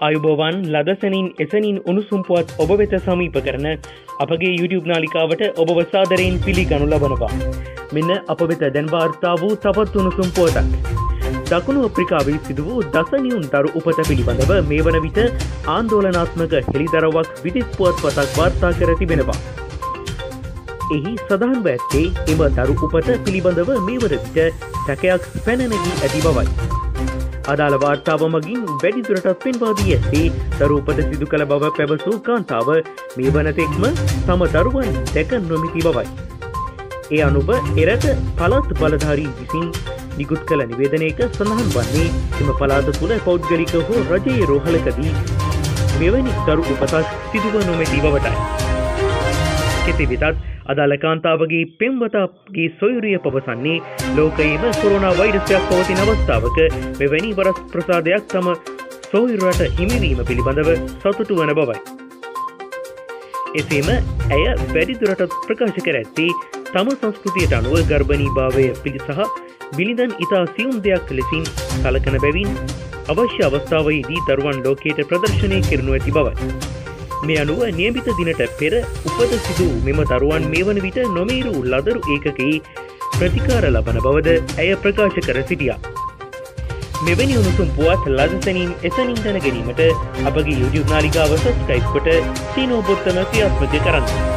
ආයුබෝවන් ලදසනින් එසනින් උණුසුම් පුවත් ඔබ වෙත සමීප කරන අපගේ YouTube නාලිකාවට ඔබව සාදරයෙන් පිළිගනු ලබනවා. මෙන්න අප වෙත දැන් වාර්තා වූ තවත් උණුසුම් පුවතක්. දකුණු අප්‍රිකාවේ සිදු වූ දසනියුන් දරු උපත පිළිබඳව මේ වන විට ආන්දෝලනාත්මක හෙළිදරව්වක් විදෙස් පුවත්පතක් වාර්තා කර තිබෙනවා. එහි සඳහන්ව ඇත්තේ එම දරු උපත පිළිබඳව මේ වන විට සැකයක් පැන නැගී ඇති බවයි. අදාළ වාර්තාව මගින් වැඩිදුරටත් පෙන්වා දී ඇත්තේ දරු උපත සිදු කළ බව පැවසූ කාන්තාව මේ වනතෙක්ම තම දරුවන් දැක නොමැති බවයි. ඒ අනුව එරට පළාත් බලධාරී විසින් නිකුත් කළ නිවේදනයක සඳහන් වන්නේ එම පළාත තුළ පෞද්ගලික හෝ රජයේ රෝහලකදී මෙවැනි දරු උපතක් සිදුව නොමැති බවටයි. කෙසේ වෙතත් අදාළ කාන්තාවගේ පෙම්වතාගේ සොයුරිය පවසන්නේ ලෝකයේම කොරෝනා වෛරසයක් පවතින අවස්ථාවක මෙවැනි වරස් ප්‍රසාදයක් තම සොයුරට හිමිවීම පිළිබඳව සතුටු වන බවයි. එසේම ඇය වැඩිදුරටත් ප්‍රකාශ කර ඇත්තේ තම සංස්කෘතියට අනුව ගර්භණීභාවය සහ බිලිඳන් ඉතා සියුම් දෙයක් ලෙසින් සලකන බැවින් අවශ්‍ය අවස්ථාවේදී දරුවන් ලෝකයට ප්‍රදර්ශනය කරනු ඇති බවයි. මේ අනුව නියමිත දිනට පෙර උපත සිදු මෙම දරුවන් මේ වන විට නොමේරු ලදරු ඒකකයේ ප්‍රතිකාර ලබන බවද ඇය ප්‍රකාශ කර සිටියා. මෙවැනි උණුසුම් පුවත් ලදසනින් එසනින් දැන ගැනීමට අපගේ YouTube නාලිකාව සබ්ස්ක්‍රයිබ් කොට සීනෝ බොත්තම ක්‍රියාත්මක කරන්න.